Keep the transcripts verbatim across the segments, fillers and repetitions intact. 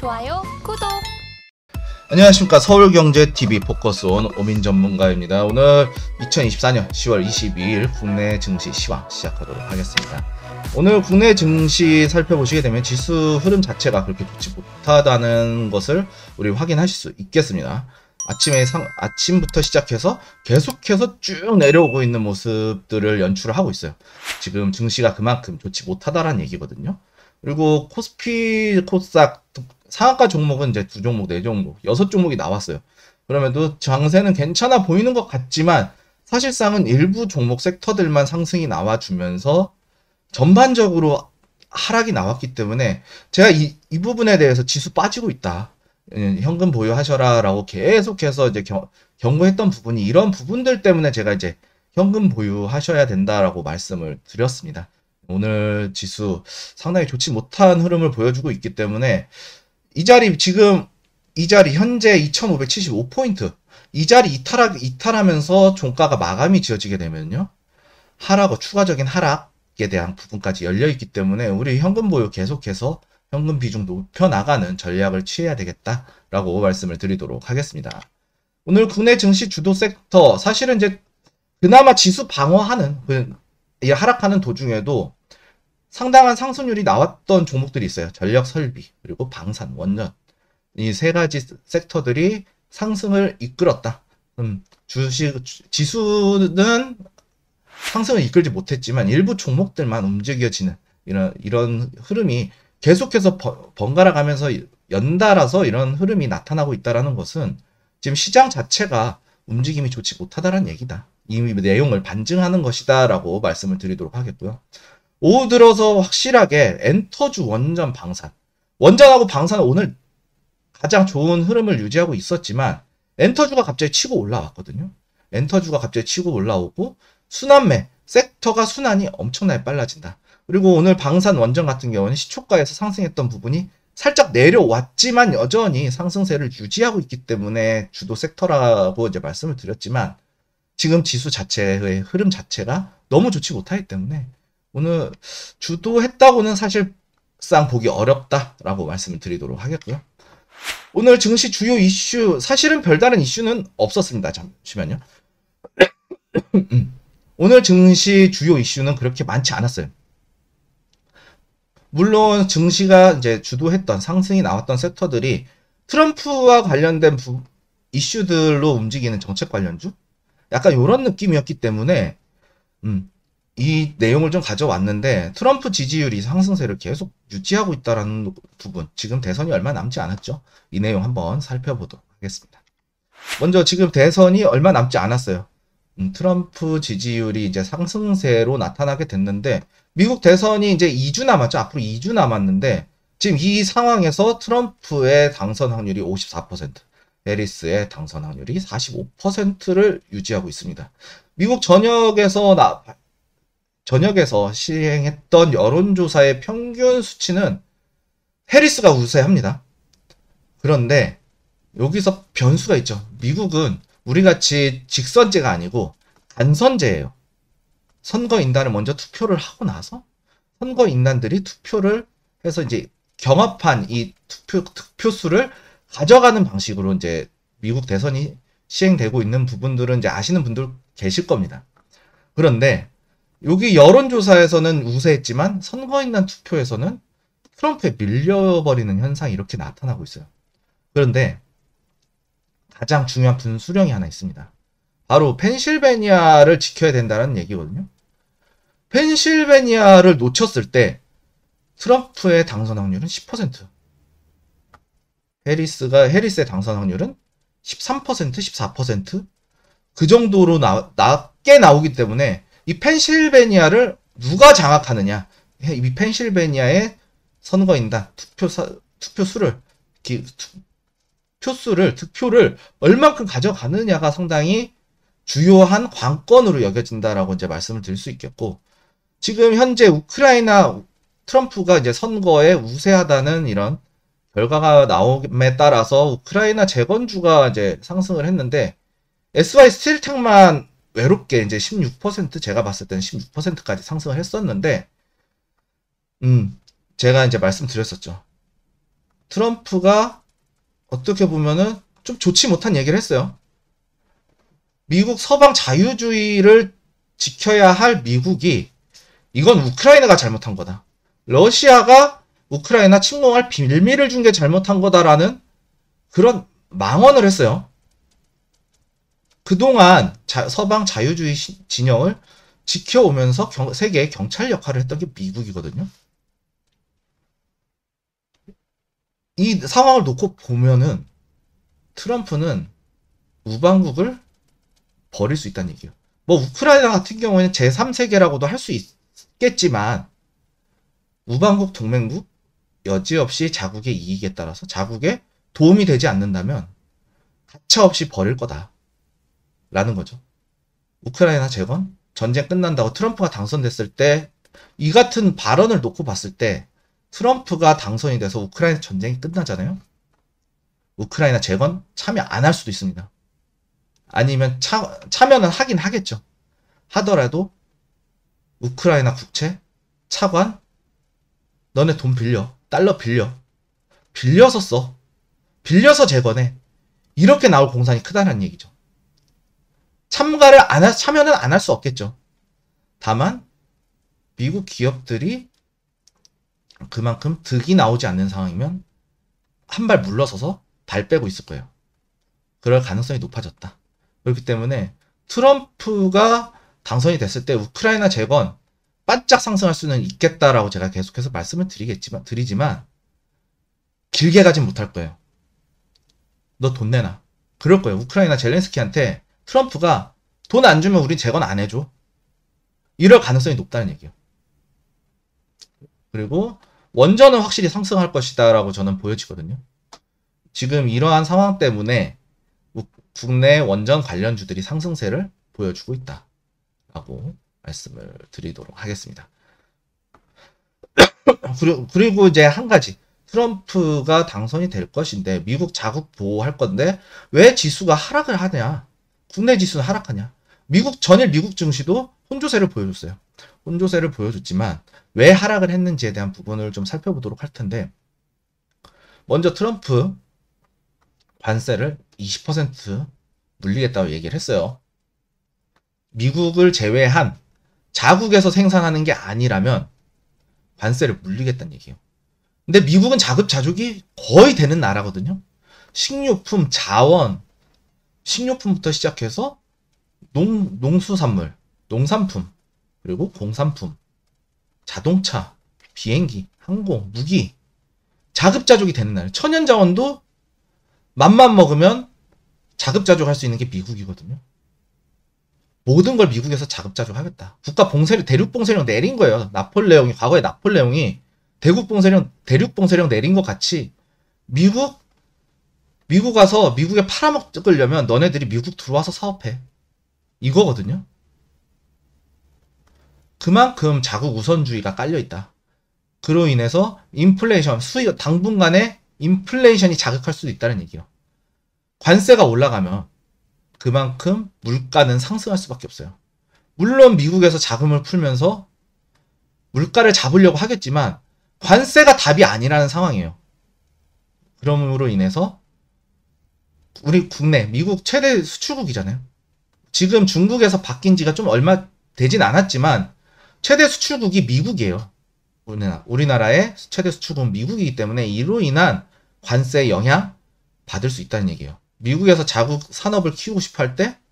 좋아요, 구독! 안녕하십니까. 서울경제티비 포커스온 오민 전문가입니다. 오늘 이천이십사년 시월 이십이일 국내 증시 시황 시작하도록 하겠습니다. 오늘 국내 증시 살펴보시게 되면 지수 흐름 자체가 그렇게 좋지 못하다는 것을 우리 확인하실 수 있겠습니다. 아침에 상, 아침부터 시작해서 계속해서 쭉 내려오고 있는 모습들을 연출을 하고 있어요. 지금 증시가 그만큼 좋지 못하다라는 얘기거든요. 그리고 코스피, 코스닥, 상한가 종목은 이제 두 종목, 네 종목, 여섯 종목이 나왔어요. 그럼에도 장세는 괜찮아 보이는 것 같지만 사실상은 일부 종목 섹터들만 상승이 나와주면서 전반적으로 하락이 나왔기 때문에 제가 이, 이 부분에 대해서 지수 빠지고 있다. 현금 보유하셔라 라고 계속해서 이제 겨, 경고했던 부분이 이런 부분들 때문에 제가 이제 현금 보유하셔야 된다라고 말씀을 드렸습니다. 오늘 지수 상당히 좋지 못한 흐름을 보여주고 있기 때문에 이 자리 지금 이 자리 현재 이천오백칠십오 포인트 이 자리 이탈하, 이탈하면서 종가가 마감이 지어지게 되면요. 하락과 추가적인 하락에 대한 부분까지 열려있기 때문에 우리 현금 보유 계속해서 현금 비중 높여나가는 전략을 취해야 되겠다라고 말씀을 드리도록 하겠습니다. 오늘 국내 증시 주도 섹터 사실은 이제 그나마 지수 방어하는 그 하락하는 도중에도 상당한 상승률이 나왔던 종목들이 있어요. 전력 설비 그리고 방산, 원전 이 세 가지 섹터들이 상승을 이끌었다. 음, 주식 지수는 상승을 이끌지 못했지만 일부 종목들만 움직여지는 이런 이런 흐름이 계속해서 번갈아 가면서 연달아서 이런 흐름이 나타나고 있다는 것은 지금 시장 자체가 움직임이 좋지 못하다는 얘기다. 이 내용을 반증하는 것이다 라고 말씀을 드리도록 하겠고요. 오후 들어서 확실하게 엔터주, 원전, 방산 원전하고 방산은 오늘 가장 좋은 흐름을 유지하고 있었지만 엔터주가 갑자기 치고 올라왔거든요. 엔터주가 갑자기 치고 올라오고 순환매, 섹터가 순환이 엄청나게 빨라진다. 그리고 오늘 방산 원전 같은 경우는 시초가에서 상승했던 부분이 살짝 내려왔지만 여전히 상승세를 유지하고 있기 때문에 주도 섹터라고 이제 말씀을 드렸지만 지금 지수 자체의 흐름 자체가 너무 좋지 못하기 때문에 오늘 주도했다고는 사실상 보기 어렵다라고 말씀을 드리도록 하겠고요. 오늘 증시 주요 이슈 사실은 별다른 이슈는 없었습니다. 잠시만요. 오늘 증시 주요 이슈는 그렇게 많지 않았어요. 물론 증시가 이제 주도했던 상승이 나왔던 섹터들이 트럼프와 관련된 부, 이슈들로 움직이는 정책 관련주 약간 이런 느낌이었기 때문에 음, 이 내용을 좀 가져왔는데 트럼프 지지율이 상승세를 계속 유지하고 있다는 부분 지금 대선이 얼마 남지 않았죠. 이 내용 한번 살펴보도록 하겠습니다. 먼저 지금 대선이 얼마 남지 않았어요. 음, 트럼프 지지율이 이제 상승세로 나타나게 됐는데 미국 대선이 이제 이 주 남았죠. 앞으로 이 주 남았는데 지금 이 상황에서 트럼프의 당선 확률이 오십사 퍼센트, 해리스의 당선 확률이 사십오 퍼센트를 유지하고 있습니다. 미국 전역에서 나, 전역에서 시행했던 여론조사의 평균 수치는 해리스가 우세합니다. 그런데 여기서 변수가 있죠. 미국은 우리같이 직선제가 아니고 간선제예요. 선거인단을 먼저 투표를 하고 나서 선거인단들이 투표를 해서 이제 경합한 이 투표, 투표수를 가져가는 방식으로 이제 미국 대선이 시행되고 있는 부분들은 이제 아시는 분들 계실 겁니다. 그런데 여기 여론조사에서는 우세했지만 선거인단 투표에서는 트럼프에 밀려버리는 현상이 이렇게 나타나고 있어요. 그런데 가장 중요한 분수령이 하나 있습니다. 바로 펜실베니아를 지켜야 된다는 얘기거든요. 펜실베니아를 놓쳤을 때 트럼프의 당선 확률은 십 퍼센트, 해리스가 해리스의 당선 확률은 십삼 퍼센트, 십사 퍼센트 그 정도로 나, 낮게 나오기 때문에 이 펜실베니아를 누가 장악하느냐, 이 펜실베니아의 선거인단 투표사, 투표수를 기, 투, 표수를 득표를 얼만큼 가져가느냐가 상당히 주요한 관건으로 여겨진다라고 이제 말씀을 드릴 수 있겠고, 지금 현재 우크라이나 트럼프가 이제 선거에 우세하다는 이런 결과가 나옴에 따라서 우크라이나 재건주가 이제 상승을 했는데 에스와이 스틸텍만 외롭게 이제 십육 퍼센트 제가 봤을 때는 십육 퍼센트까지 상승을 했었는데 음 제가 이제 말씀드렸었죠. 트럼프가 어떻게 보면은 좀 좋지 못한 얘기를 했어요. 미국 서방 자유주의를 지켜야 할 미국이 이건 우크라이나가 잘못한 거다. 러시아가 우크라이나 침공할 빌미를 준 게 잘못한 거다라는 그런 망언을 했어요. 그동안 자, 서방 자유주의 시, 진영을 지켜오면서 경, 세계의 경찰 역할을 했던 게 미국이거든요. 이 상황을 놓고 보면은 트럼프는 우방국을 버릴 수 있다는 얘기예요. 뭐 우크라이나 같은 경우에는 제삼 세계라고도 할 수 있겠지만 우방국 동맹국 여지없이 자국의 이익에 따라서 자국에 도움이 되지 않는다면 가차없이 버릴 거다 라는 거죠. 우크라이나 재건 전쟁 끝난다고 트럼프가 당선됐을 때 이 같은 발언을 놓고 봤을 때 트럼프가 당선이 돼서 우크라이나 전쟁이 끝나잖아요. 우크라이나 재건 참여 안 할 수도 있습니다. 아니면 차, 참여는 하긴 하겠죠. 하더라도 우크라이나 국채, 차관, 너네 돈 빌려, 달러 빌려, 빌려서 써, 빌려서 재건해. 이렇게 나올 공산이 크다는 얘기죠. 참가를 안 하, 참여는 안 할 수 없겠죠. 다만 미국 기업들이 그만큼 득이 나오지 않는 상황이면 한 발 물러서서 발 빼고 있을 거예요. 그럴 가능성이 높아졌다. 그렇기 때문에 트럼프가 당선이 됐을 때 우크라이나 재건 반짝 상승할 수는 있겠다라고 제가 계속해서 말씀을 드리겠지만, 드리지만 길게 가진 못할 거예요. 너 돈 내놔. 그럴 거예요. 우크라이나 젤렌스키한테 트럼프가 돈 안 주면 우리 재건 안 해줘. 이럴 가능성이 높다는 얘기예요. 그리고 원전은 확실히 상승할 것이다 라고 저는 보여지거든요. 지금 이러한 상황 때문에 국내 원전 관련주들이 상승세를 보여주고 있다 라고 말씀을 드리도록 하겠습니다. 그리고 이제 한 가지, 트럼프가 당선이 될 것인데 미국 자국 보호할 건데 왜 지수가 하락을 하냐, 국내 지수는 하락하냐. 미국 전일 미국 증시도 혼조세를 보여줬어요. 혼조세를 보여줬지만 왜 하락을 했는지에 대한 부분을 좀 살펴보도록 할 텐데, 먼저 트럼프 관세를 이십 퍼센트 물리겠다고 얘기를 했어요. 미국을 제외한 자국에서 생산하는 게 아니라면 관세를 물리겠다는 얘기예요. 근데 미국은 자급자족이 거의 되는 나라거든요. 식료품, 자원, 식료품부터 시작해서 농, 농수산물, 농산품, 그리고 공산품, 자동차, 비행기, 항공, 무기, 자급자족이 되는 나라. 천연자원도 맘만 먹으면 자급자족 할 수 있는 게 미국이거든요. 모든 걸 미국에서 자급자족 하겠다. 국가 봉쇄령, 대륙 봉쇄령 내린 거예요. 나폴레옹이, 과거에 나폴레옹이 대국 봉쇄령, 대륙 봉쇄령 내린 것 같이 미국, 미국 가서 미국에 팔아먹으려면 너네들이 미국 들어와서 사업해. 이거거든요. 그만큼 자국 우선주의가 깔려있다. 그로 인해서 인플레이션, 수요, 당분간에 인플레이션이 자극할 수도 있다는 얘기예요. 관세가 올라가면 그만큼 물가는 상승할 수밖에 없어요. 물론 미국에서 자금을 풀면서 물가를 잡으려고 하겠지만 관세가 답이 아니라는 상황이에요. 그러므로 인해서 우리 국내, 미국 최대 수출국이잖아요. 지금 중국에서 바뀐 지가 좀 얼마 되진 않았지만 최대 수출국이 미국이에요. 우리나라, 우리나라의 최대 수출국은 미국이기 때문에 이로 인한 관세 영향 받을 수 있다는 얘기예요. 미국에서 자국 산업을 키우고 싶어 할 때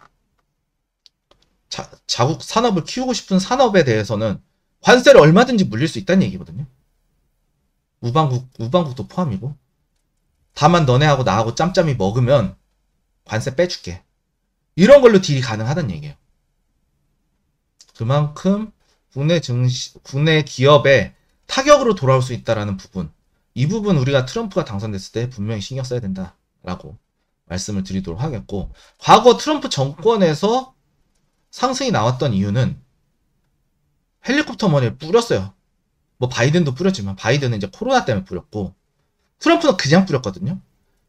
자, 자국 산업을 키우고 싶은 산업에 대해서는 관세를 얼마든지 물릴 수 있다는 얘기거든요. 우방국, 우방국도 포함이고. 다만 너네하고 나하고 짬짬이 먹으면 관세 빼줄게. 이런 걸로 딜이 가능하다는 얘기예요. 그만큼 국내 증시, 국내 기업의 타격으로 돌아올 수 있다라는 부분. 이 부분 우리가 트럼프가 당선됐을 때 분명히 신경 써야 된다라고 말씀을 드리도록 하겠고, 과거 트럼프 정권에서 상승이 나왔던 이유는 헬리콥터 머니를 뿌렸어요. 뭐 바이든도 뿌렸지만 바이든은 이제 코로나 때문에 뿌렸고 트럼프는 그냥 뿌렸거든요.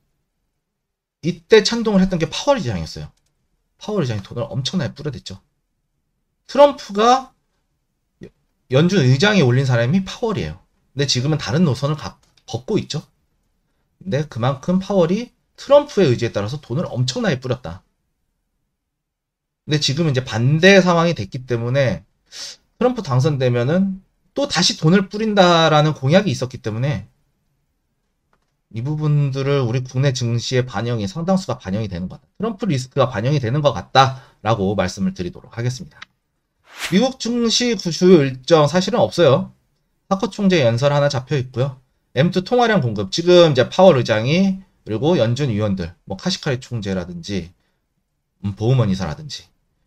이때 찬동을 했던 게 파월 의장이었어요. 파월 의장이 돈을 엄청나게 뿌려댔죠. 트럼프가 연준 의장이 올린 사람이 파월이에요. 근데 지금은 다른 노선을 가, 걷고 있죠. 근데 그만큼 파월이 트럼프의 의지에 따라서 돈을 엄청나게 뿌렸다. 근데 지금 이제 반대 상황이 됐기 때문에 트럼프 당선되면은 또 다시 돈을 뿌린다라는 공약이 있었기 때문에 이 부분들을 우리 국내 증시의 반영이 상당수가 반영이 되는 것 같다. 트럼프 리스크가 반영이 되는 것 같다라고 말씀을 드리도록 하겠습니다. 미국 증시 주요 일정 사실은 없어요. 사커 총재 연설 하나 잡혀 있고요. 엠 투 통화량 공급, 지금 이제 파월 의장이 그리고 연준 위원들, 뭐 카시카리 총재라든지 음, 보우먼 이사라든지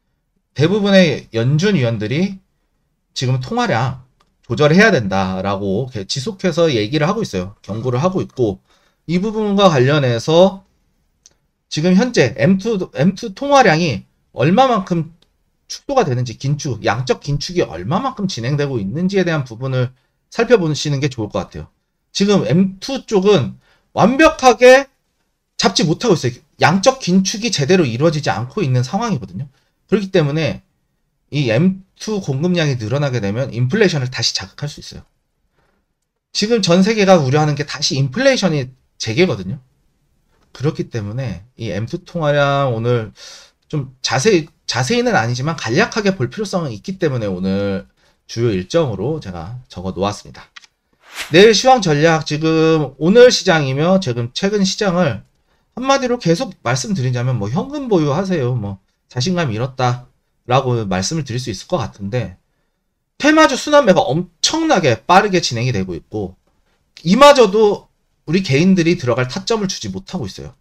대부분의 연준 위원들이 지금 통화량 조절해야 된다라고 지속해서 얘기를 하고 있어요. 경고를 하고 있고, 이 부분과 관련해서 지금 현재 엠 투, 엠 투 통화량이 얼마만큼 축소가 되는지, 긴축, 양적 긴축이 얼마만큼 진행되고 있는지에 대한 부분을 살펴보시는 게 좋을 것 같아요. 지금 엠 투 쪽은 완벽하게 잡지 못하고 있어요. 양적 긴축이 제대로 이루어지지 않고 있는 상황이거든요. 그렇기 때문에 이 엠 투 공급량이 늘어나게 되면 인플레이션을 다시 자극할 수 있어요. 지금 전 세계가 우려하는 게 다시 인플레이션이 재개거든요. 그렇기 때문에 이 엠 투 통화량 오늘 좀 자세히, 자세히는 아니지만 간략하게 볼 필요성은 있기 때문에 오늘 주요 일정으로 제가 적어 놓았습니다. 내일 시황 전략, 지금 오늘 시장이며 지금 최근 시장을 한마디로 계속 말씀드리자면 뭐 현금 보유하세요. 뭐 자신감 잃었다 라고 말씀을 드릴 수 있을 것 같은데, 테마주 순환매가 엄청나게 빠르게 진행이 되고 있고, 이마저도 우리 개인들이 들어갈 타점을 주지 못하고 있어요.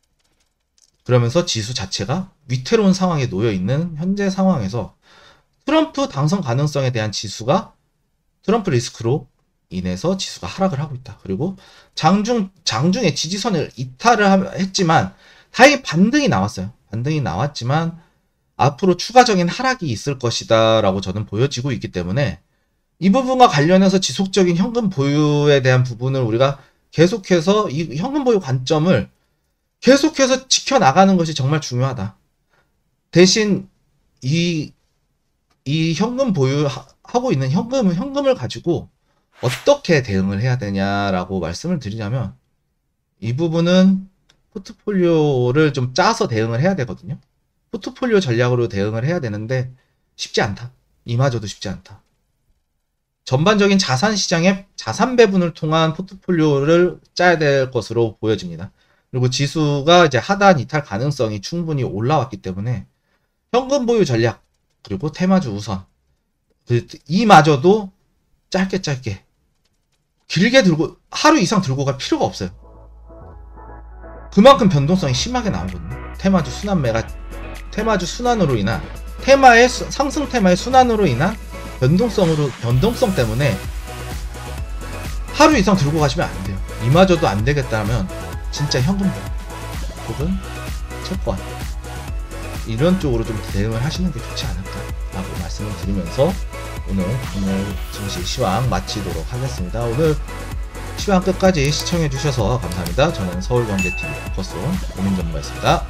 그러면서 지수 자체가 위태로운 상황에 놓여 있는 현재 상황에서 트럼프 당선 가능성에 대한 지수가 트럼프 리스크로 인해서 지수가 하락을 하고 있다. 그리고 장중, 장중에 지지선을 이탈을 했지만 다행히 반등이 나왔어요. 반등이 나왔지만 앞으로 추가적인 하락이 있을 것이다 라고 저는 보여지고 있기 때문에 이 부분과 관련해서 지속적인 현금 보유에 대한 부분을 우리가 계속해서 이 현금 보유 관점을 계속해서 지켜나가는 것이 정말 중요하다. 대신 이, 이 현금 보유하고 있는 현금, 현금을 가지고 어떻게 대응을 해야 되냐라고 말씀을 드리자면, 이 부분은 포트폴리오를 좀 짜서 대응을 해야 되거든요. 포트폴리오 전략으로 대응을 해야 되는데 쉽지 않다. 이마저도 쉽지 않다. 전반적인 자산 시장의 자산 배분을 통한 포트폴리오를 짜야 될 것으로 보여집니다. 그리고 지수가 이제 하단 이탈 가능성이 충분히 올라왔기 때문에 현금 보유 전략, 그리고 테마주 우선, 이마저도 짧게 짧게 길게 들고 하루 이상 들고 갈 필요가 없어요. 그만큼 변동성이 심하게 나오거든요. 테마주 순환매가 테마주 순환으로 인한 테마의 상승 테마의 순환으로 인한 변동성으로 변동성 때문에 하루 이상 들고 가시면 안 돼요. 이마저도 안 되겠다면 진짜 현금 혹은 채권 이런 쪽으로 좀 대응을 하시는 게 좋지 않을까라고 말씀을 드리면서 오늘 오늘 증시 시황 마치도록 하겠습니다. 오늘 시황 끝까지 시청해 주셔서 감사합니다. 저는 서울경제티비 포커스온 오민전문가였습니다.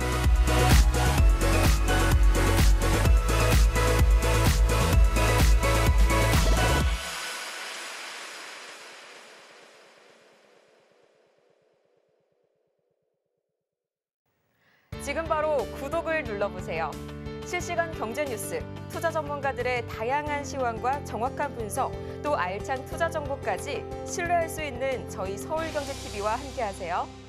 지금 바로 구독을 눌러보세요. 실시간 경제 뉴스, 투자 전문가들의 다양한 시황과 정확한 분석, 또 알찬 투자 정보까지 신뢰할 수 있는 저희 서울경제티비와 함께하세요.